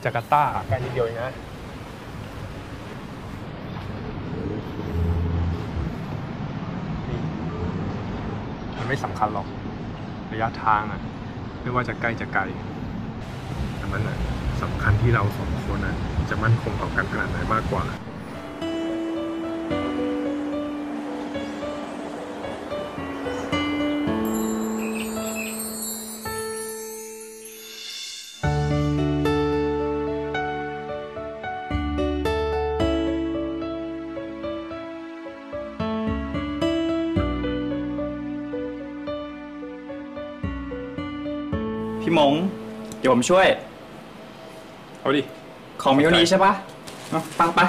จาการ์ตาใกล้นิดเดียวเองนะมันไม่สำคัญหรอกระยะทางอ่ะไม่ว่าจะใกล้จะไกลแต่มันอ่ะสำคัญที่เราสองคนอ่ะจะมั่นคงต่อกันขนาดไหนมากกว่าพี่มงเดี๋ยวผมช่วยเอาดิของมีเท่านี้ใช่ปะปังปะ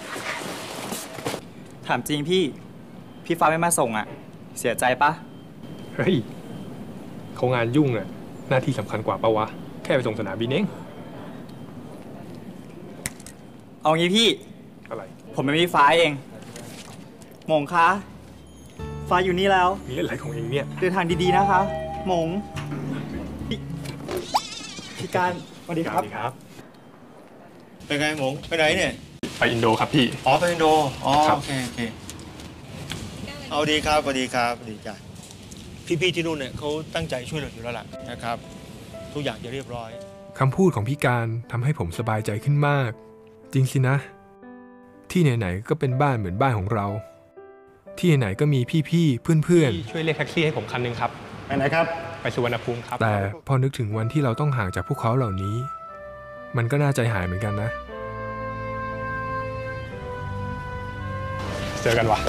ถามจริงพี่ฟ้าไม่มาส่งอ่ะเสียใจปะเฮ้ยเขางานยุ่งอ่ะหน้าที่สำคัญกว่าปะวะแค่ไปส่งสนามบินเองเอางี้พี่อะไรผมเป็นพี่ฟ้าเองมงคะฟ้าอยู่นี่แล้วมีอะไรของเองเนี่ยเดินทางดีๆนะคะมงพี่การสวัสดีครับเป็นไงหมงไปไหนเนี่ยไปอินโดครับพี่อ๋อไปอินโดอ๋อโอเคเอาดีครับสวัสดีครับดีจ้ะพี่ที่นู่นเนี่ยเขาตั้งใจช่วยเราอยู่แล้วล่ะนะครับทุกอย่างจะเรียบร้อยคำพูดของพี่การทำให้ผมสบายใจขึ้นมากจริงสินะที่ไหนๆก็เป็นบ้านเหมือนบ้านของเราที่ไหนๆก็มีพี่ๆเพื่อนๆช่วยเรียกแท็กซี่ให้ผมคันนึงครับไปไหนครับไปสุวรรณภูมิครับแต่พอนึกถึงวันที่เราต้องห่างจากพวกเขาเหล่านี้มันก็น่าใจหายเหมือนกันนะเจอกันวะ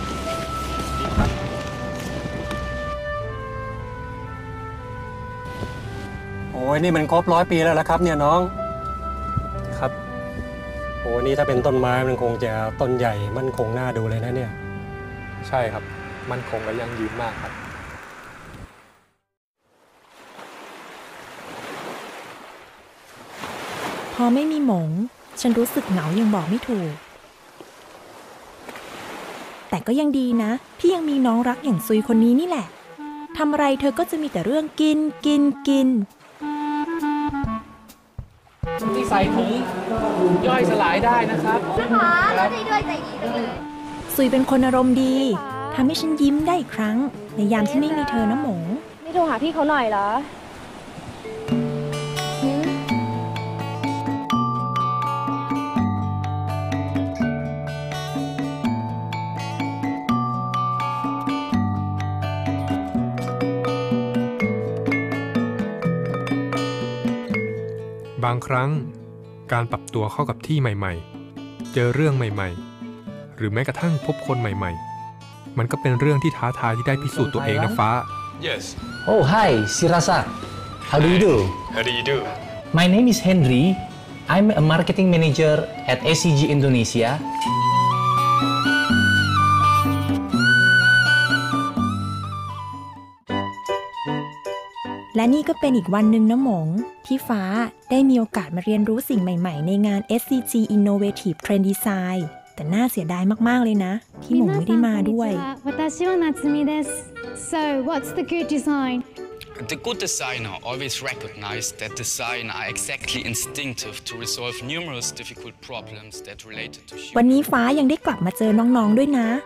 โอ้ยนี่มันครบ100 ปีแล้วละครับเนี่ยน้องครับโอ้นี่ถ้าเป็นต้นไม้มันคงจะต้นใหญ่มันคงน่าดูเลยนะเนี่ยใช่ครับมันคงและยั่งยืนมากครับพอไม่มีหมงฉันรู้สึกเหงายังบอกไม่ถูกแต่ก็ยังดีนะที่ยังมีน้องรักอย่างซุยคนนี้นี่แหละทำอะไรเธอก็จะมีแต่เรื่องกินที่ใส่ถุงย่อยสลายได้นะครับนะคะแล้วดีด้วยใจดีจังเลยซุยเป็นคนอารมณ์ดีทำให้ฉันยิ้มได้อีกครั้งในยามที่ไม่มีเธอนะหมงไม่โทรหาพี่เขาหน่อยเหรอบางครั้งการปรับตัวเข้ากับที่ใหม่ๆเจอเรื่องใหม่ๆหรือแม้กระทั่งพบคนใหม่ๆมันก็เป็นเรื่องที่ท้าทายที่ได้พิสูจน์ตัวเองนะฟ้า Yes Oh hi Sirasa How do you do How do you do My name is Henry I'm a marketing manager at SCG Indonesia และนี่ก็เป็นอีกวันหนึ่งนะหมงที่ฟ้าได้มีโอกาสมาเรียนรู้สิ่งใหม่ๆในงาน SCG Innovative Trend Design แต่น่าเสียดายมากๆเลยนะที่หมงไม่ได้มาด้วย So what's the good design The good designer always recognized that design are exactly instinctive to resolve numerous difficult problems that related to human วันนี้ฟ้ายังได้กลับมาเจอน้องๆด้วยนะ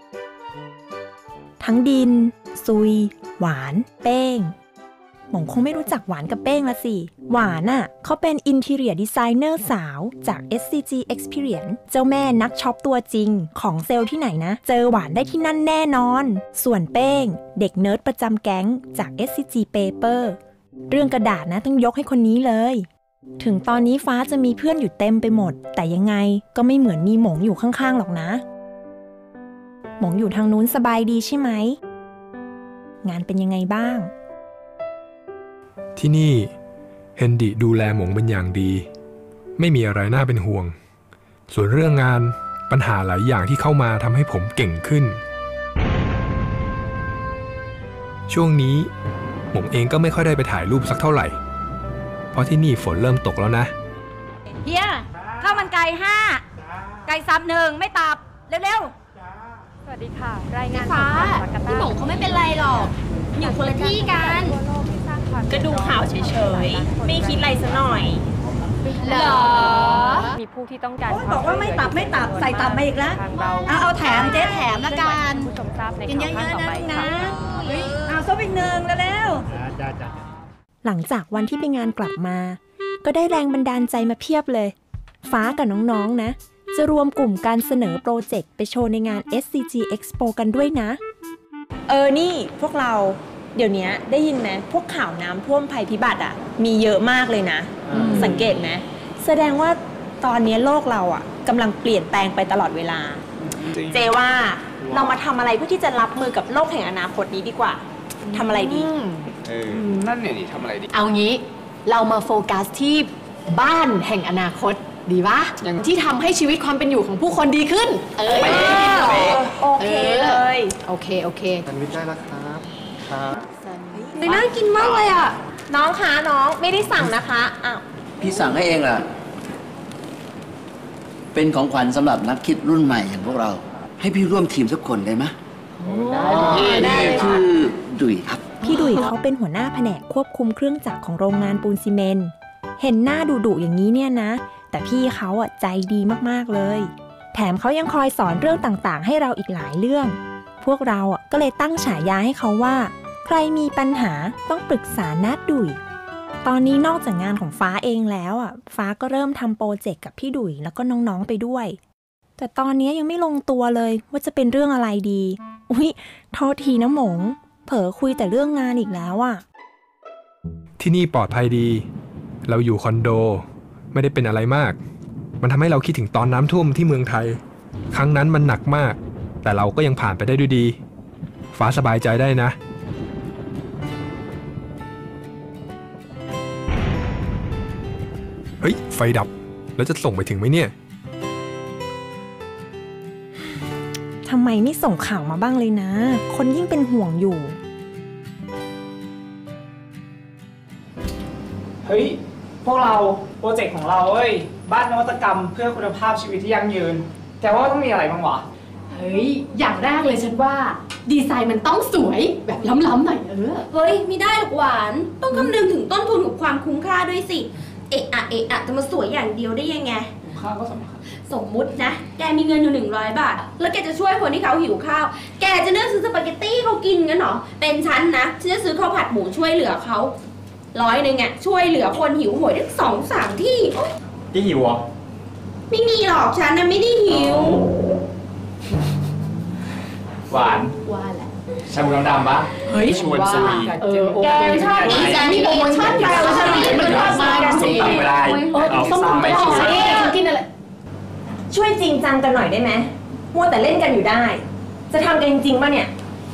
ทั้งดินซุยหวานเป้งหมงคงไม่รู้จักหวานกับเป้งละสิหวานน่ะเขาเป็น Interior Designer สาวจาก SCG Experience เจ้าแม่นักช็อปตัวจริงของเซลล์ที่ไหนนะเจอหวานได้ที่นั่นแน่นอนส่วนเป้งเด็กเนิร์ดประจำแก๊งจาก SCG Paper เรื่องกระดาษนะต้องยกให้คนนี้เลยถึงตอนนี้ฟ้าจะมีเพื่อนอยู่เต็มไปหมดแต่ยังไงก็ไม่เหมือนมีหมงอยู่ข้างๆหรอกนะหมงอยู่ทางนู้นสบายดีใช่ไหมงานเป็นยังไงบ้างที่นี่เฮนดิดูแลหมงเป็นอย่างดีไม่มีอะไรน่าเป็นห่วงส่วนเรื่องงานปัญหาหลายอย่างที่เข้ามาทำให้ผมเก่งขึ้นช่วงนี้หมงเองก็ไม่ค่อยได้ไปถ่ายรูปสักเท่าไหร่เพราะที่นี่ฝนเริ่มตกแล้วนะเฮียข้าวมันไก่5ไก่ซับ1ไม่ตับเร็วๆสวัสดีค่ะรายงานฟ้าพี่หมงเขาไม่เป็นไรหรอกอยู่คนละที่กันก็ดูข่าวเฉยๆไม่คิดอะไรซะหน่อยเหรอมีผู้ที่ต้องการบอกว่าไม่ตับใส่ตับมาอีกแล้วเอาแถมเจ๊แถมละกันกินเยอะๆนะเอาซุปอีกหนึ่งแล้วหลังจากวันที่ไปงานกลับมาก็ได้แรงบันดาลใจมาเพียบเลยฟ้ากับน้องๆนะจะรวมกลุ่มการเสนอโปรเจกต์ไปโชว์ในงาน SCG Expo กันด้วยนะนี่พวกเราเดี๋ยวนี้ได้ยินไหมพวกข่าวน้ำท่วมภัยพิบัติมีเยอะมากเลยนะสังเกตไหมแสดงว่าตอนนี้โลกเรากำลังเปลี่ยนแปลงไปตลอดเวลาเจว่าเรามาทำอะไรเพื่อที่จะรับมือกับโลกแห่งอนาคตนี้ดีกว่าทำอะไรดีนั่นเนี่ยนี่ทำอะไรดีเอางี้เรามาโฟกัสที่บ้านแห่งอนาคตดีปะที่ทำให้ชีวิตความเป็นอยู่ของผู้คนดีขึ้นโอเคเลยโอเคแซนด์วิชได้แล้วครับน่ากินมากเลยน้องคะน้องไม่ได้สั่งนะคะพี่สั่งให้เองล่ะเป็นของขวัญสำหรับนักคิดรุ่นใหม่อย่างพวกเราให้พี่ร่วมทีมสักคนได้ไหมได้ชื่อดุยครับพี่ดุยเขาเป็นหัวหน้าแผนกควบคุมเครื่องจักรของโรงงานปูนซีเมนต์เห็นหน้าดุอย่างนี้เนี่ยนะแต่พี่เขาใจดีมากๆเลยแถมเขายังคอยสอนเรื่องต่างๆให้เราอีกหลายเรื่องพวกเราก็เลยตั้งฉายาให้เขาว่าใครมีปัญหาต้องปรึกษาน้าดุยตอนนี้นอกจากงานของฟ้าเองแล้วฟ้าก็เริ่มทำโปรเจกต์กับพี่ดุยแล้วก็น้องๆไปด้วยแต่ตอนนี้ยังไม่ลงตัวเลยว่าจะเป็นเรื่องอะไรดีโทษทีนะหมงเผลอคุยแต่เรื่องงานอีกแล้วที่นี่ปลอดภัยดีเราอยู่คอนโดไม่ได้เป็นอะไรมากมันทำให้เราคิดถึงตอนน้ำท่วมที่เมืองไทยครั้งนั้นมันหนักมากแต่เราก็ยังผ่านไปได้ด้วยดีฟ้าสบายใจได้นะเฮ้ยไฟดับแล้วจะส่งไปถึงไหมเนี่ยทำไมไม่ส่งข่าวมาบ้างเลยนะคนยิ่งเป็นห่วงอยู่เฮ้ยพวกเราโปรเจกต์ของเราบ้านนวัตกรรมเพื่อคุณภาพชีวิตที่ยั่งยืนแต่ว่าต้องมีอะไรบ้างวะอย่างแรกเลยฉันว่าดีไซน์มันต้องสวยแบบล้ำๆหน่อยเฮ้ยไม่ได้หรอกหวานต้องคำนึงถึงต้นทุนกับความคุ้มค่าด้วยสิเอะจะมาสวยอย่างเดียวได้ยังไงคุ้มค่าก็สำคัญสมมุตินะแกมีเงินอยู่100 บาทแล้วแกจะช่วยคนที่เขาหิวข้าวแกจะเลือกซื้อสปาเกตตี้เขากินงั้นหรอเป็นฉันนะฉันจะซื้อข้าวผัดหมูช่วยเหลือเขา100ช่วยเหลือคนหิวโหยได้2-3 ที่ที่หิวอ่ะไม่มีหรอกฉันนะไม่ได้หิวหวานแหละชาบูน้ำดำปะชวนสวีแกชอบดีแกมีโปรโมชั่นแกชอบดีมันชอบมาส้มตำอะไรส้มตำไม่ชอบกินอะไรช่วยจริงจังกันหน่อยได้ไหมมัวแต่เล่นกันอยู่ได้จะทำกันจริงๆป่ะเนี่ย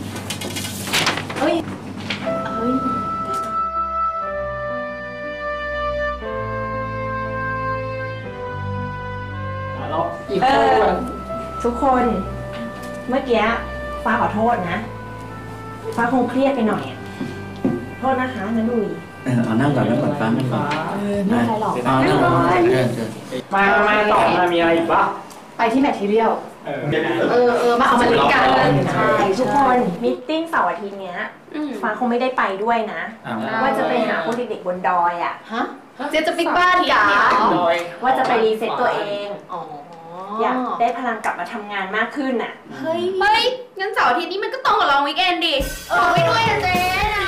ทุกคนเมื่อกี้ฟ้าขอโทษนะฟ้าคงเครียดไปหน่อยโทษนะคะนะดุยเอานั่งก่อนฟ้านั่งก่อนไม่อะไรหรอกนั่งก่อนมาต่อมามีอะไรอีกปะไปที่แมททีเรียลมาเอามาลิงก์กันใช่ทุกคนมีตติ้งเสาร์อาทิตย์เนี้ยฟ้าคงไม่ได้ไปด้วยนะว่าจะไปหาพวกเด็กๆบนดอยเจ๊จะปิกบ้านกันว่าจะไปรีเซ็ตตัวเองอยากได้พลังกลับมาทำงานมากขึ้นเฮ้ยงั้นเสาร์อาทิตย์นี้มันก็ตรงกับลองวีคเอนด์ดิไปด้วยนะเจ๊นะ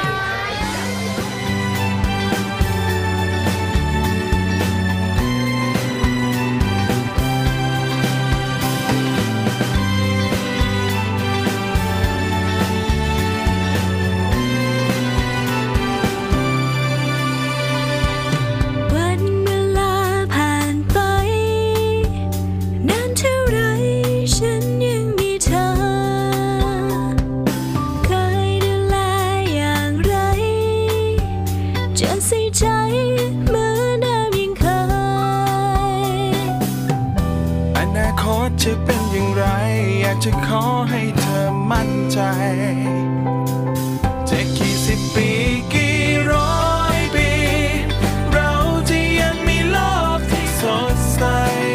จะเป็นอย่างไรอยากจะขอให้เธอมั่นใจจะกี่10 ปีกี่100 ปีเราจะยังมีโลกที่สดใส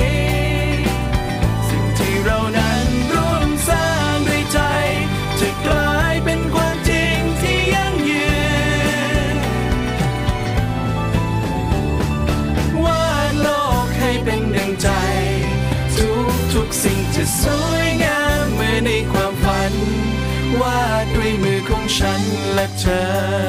สิ่งที่เรานั้นร่วมสร้างด้วยใจจะกลายเป็นความจริงที่ยั่งยืนวาดจะสวยงามเหมือนในความฝันวาดด้วยมือของฉันและเธอ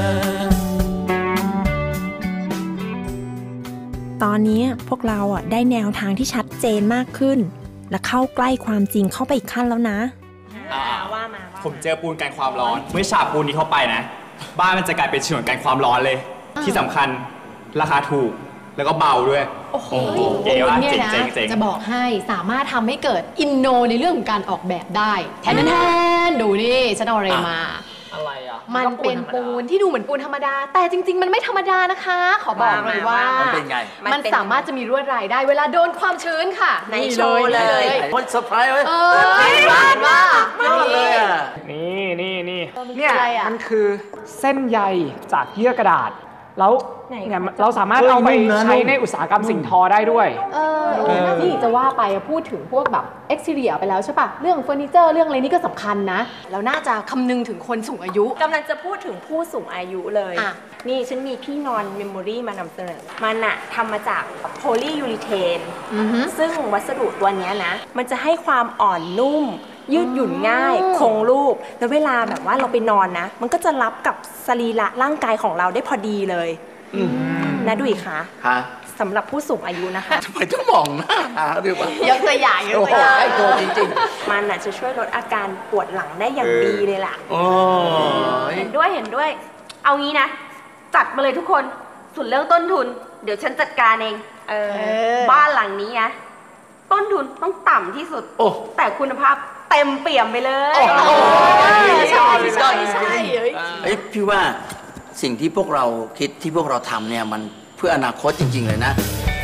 ตอนนี้พวกเราได้แนวทางที่ชัดเจนมากขึ้นและเข้าใกล้ความจริงเข้าไปอีกขั้นแล้วนะว่ามาผมเจอปูนกันความร้อนเมื่อฉาบปูนนี้เข้าไปนะบ้านมันจะกลายเป็นฉนวนกันความร้อนเลยที่สำคัญราคาถูกแล้วก็เบาด้วยโอ้โหเจ๋งว่ะเนี่ยนะเจ๋งจะบอกให้สามารถทำให้เกิดอินโนในเรื่องของการออกแบบได้แทนดูนี่ฉันเอาอะไรมาอะไรอ่ะมันเป็นปูนที่ดูเหมือนปูนธรรมดาแต่จริงๆมันไม่ธรรมดานะคะขอบอกเลยว่ามันสามารถจะมีลวดลายได้เวลาโดนความชื้นค่ะในโชว์เลยคนเซอร์ไพรส์เว้ยบ้านว่านี่เนี่ยมันคือเส้นใยจากเยื่อกระดาษแล้วเนี่ยเราสามารถเอาไปใช้ในอุตสาหกรรมสิ่งทอได้ด้วยนี่จะว่าไปพูดถึงพวกแบบเอ็กซ์เทียไปแล้วใช่ปะเรื่องเฟอร์นิเจอร์เรื่องอะไรนี่ก็สำคัญนะแล้วน่าจะคำนึงถึงคนสูงอายุกำลังจะพูดถึงผู้สูงอายุเลยนี่ฉันมีที่นอนเมมโมรี่มานำเสนอมันทำมาจากโพลียูริเทนซึ่งวัสดุตัวนี้นะมันจะให้ความอ่อนนุ่มยืดหยุ่นง่ายคงรูปแล้วเวลาแบบว่าเราไปนอนนะมันก็จะรับกับสรีระร่างกายของเราได้พอดีเลยนะดุยคะสำหรับผู้สูงอายุนะคะทำไมต้องมองหน้าหรือเปล่ายกตัวอย่างไอ้ตัวจริงๆมันจะช่วยลดอาการปวดหลังได้อย่างดีเลยล่ะเห็นด้วยเอางี้นะจัดมาเลยทุกคนส่วนเรื่องต้นทุนเดี๋ยวฉันจัดการเองบ้านหลังนี้นะต้นทุนต้องต่ำที่สุดแต่คุณภาพเต็มเปี่ยมไปเลยใช่พี่ว่าสิ่งที่พวกเราคิดที่พวกเราทำเนี่ยมันเพื่ออนาคตจริงๆเลยนะ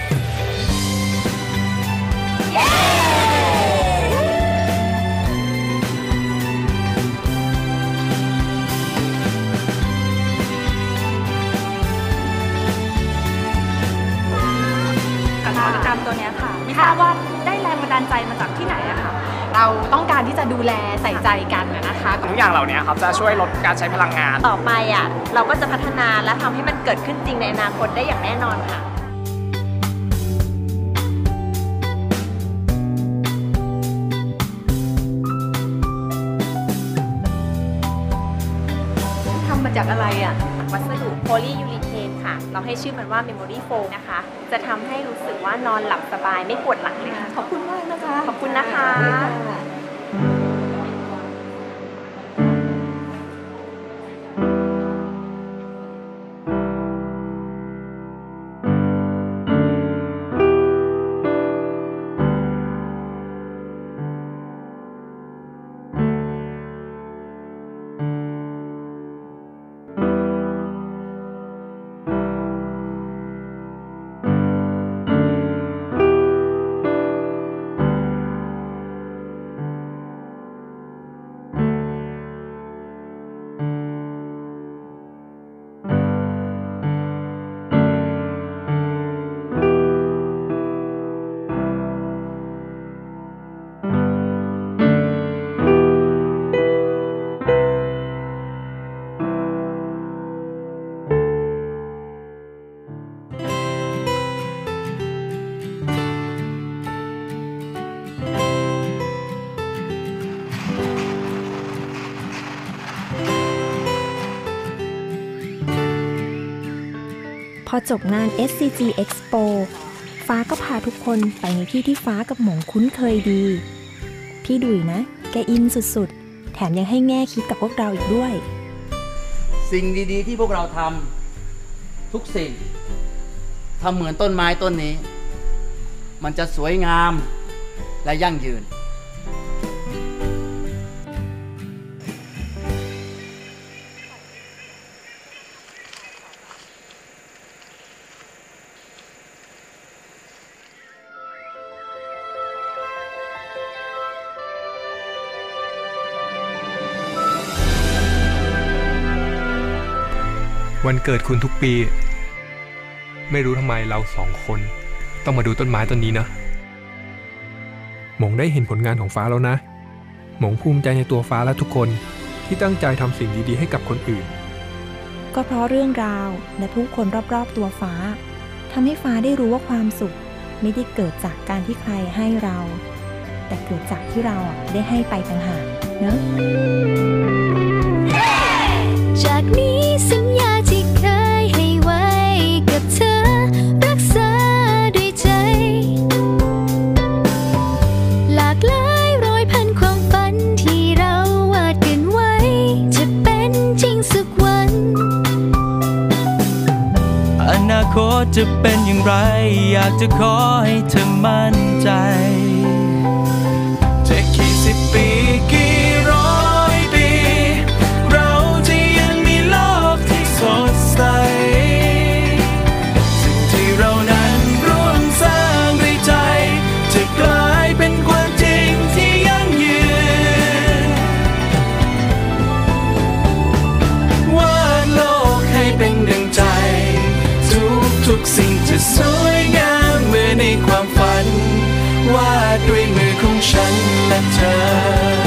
กับนวัตกรรมตัวนี้ค่ะไม่ทราบว่าได้แรงบันดาลใจมาจากที่ไหนอะค่ะเราต้องการที่จะดูแลใส่ใจกันนะคะทุกอย่างเหล่านี้ครับจะช่วยลดการใช้พลังงานต่อไปเราก็จะพัฒนาและทำให้มันเกิดขึ้นจริงในอนาคตได้อย่างแน่นอนค่ะทำมาจากอะไรวัสดุโพลียูริเทนค่ะเราให้ชื่อมันว่า Memory Foam นะคะจะทำให้รู้สึกว่านอนหลับสบายไม่ปวดหลังเลยค่ะขอบคุณมากนะคะขอบคุณนะคะพอจบงาน SCG Expo ฟ้าก็พาทุกคนไปในที่ที่ฟ้ากับหมงคุ้นเคยดีพี่ดุยนะแกอินสุดๆแถมยังให้แง่คิดกับพวกเราอีกด้วยสิ่งดีๆที่พวกเราทำทุกสิ่งทำเหมือนต้นไม้ต้นนี้มันจะสวยงามและยั่งยืนวันเกิดคุณทุกปีไม่รู้ทำไมเราสองคนต้องมาดูต้นไม้ต้นนี้นะหมงได้เห็นผลงานของฟ้าแล้วนะหมงภูมิใจในตัวฟ้าและทุกคนที่ตั้งใจทำสิ่งดีๆให้กับคนอื่นก็เพราะเรื่องราวและผู้คนรอบๆตัวฟ้าทำให้ฟ้าได้รู้ว่าความสุขไม่ได้เกิดจากการที่ใครให้เราแต่เกิดจากที่เราได้ให้ไปต่างหากเนอะจากนี้สัญญาที่เคยให้ไว้กับเธอรักษาด้วยใจหลากหลายร้อยพันความฝันที่เราวาดกันไว้จะเป็นจริงสักวันอนาคตจะเป็นอย่างไรอยากจะขอให้เธอมั่นใจจะกี่สิบปีกี่ร้อยปีเราจะยังมีโลกที่สดใสสิ่งที่เรานั้นร่วมสร้างด้วยใจจะกลายเป็นความจริงที่ยั่งยืนวาดโลกให้เป็นดังใจทุกสิ่งจะสวยงามเหมือนในความฝันวาดด้วยมือของฉันและเธอ